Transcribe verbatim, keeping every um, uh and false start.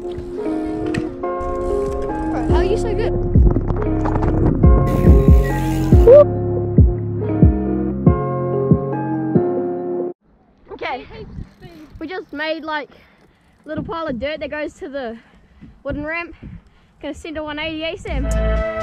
Bro, how are you so good? Okay, we just made like a little pile of dirt that goes to the wooden ramp. Gonna send a one eighty A S A M.